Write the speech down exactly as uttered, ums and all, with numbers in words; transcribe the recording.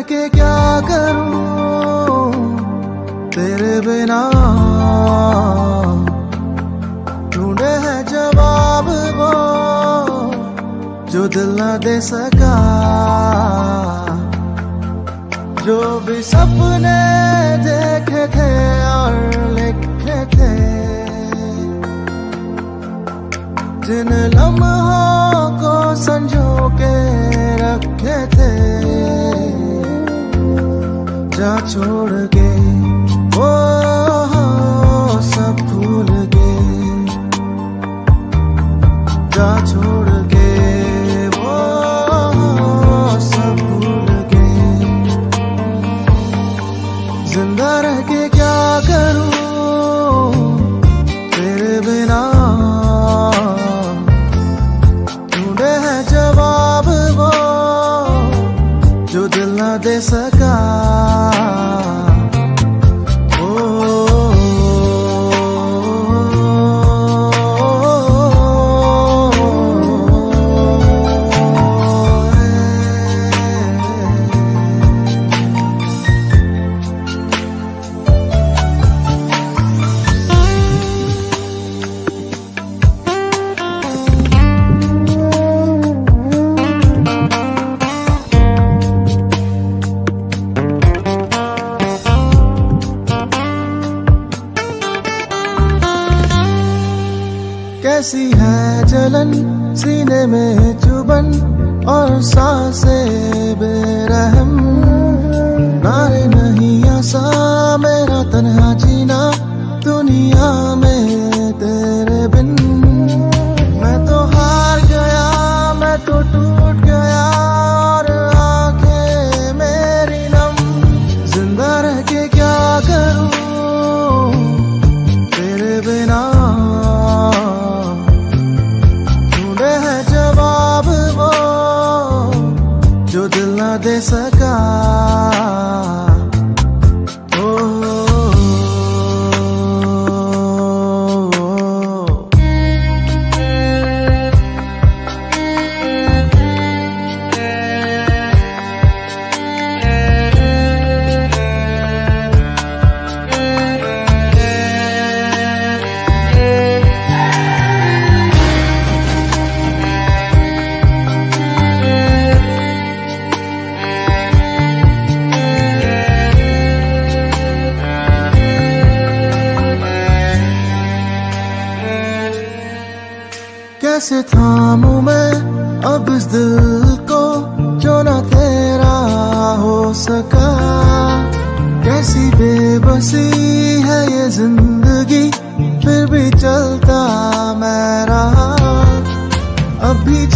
के क्या करूं तेरे बिना, ढूंढे है जवाब वो जो दिल न दे सका। जो भी सपने देखे थे और लिखे थे, जिन लम्हों को संजो के रखे थे, जा छोड़ के वो सब भूल के, जा छोड़ के वो सब भूल के। जिंदा रह के क्या करूं तेरे बिना, ढूंढे है जवाब वो जो दिल न दे सका। कैसी है जलन सीने में चुभन और सांसें बेरहम, नारे नहीं आसा मेरा तन्हा जीना दुनिया में तेरे बिन। मैं तो हार गया, मैं तो टूट गया और आंखें मेरी नम। जिंदा रह के क्या करूं तेरे बिना, जो दिल न दे सका। कैसे थामूं मैं अब इस दिल को जो न तेरा हो सका। कैसी बेबसी है ये जिंदगी, फिर भी चलता मैं रहा। अब भी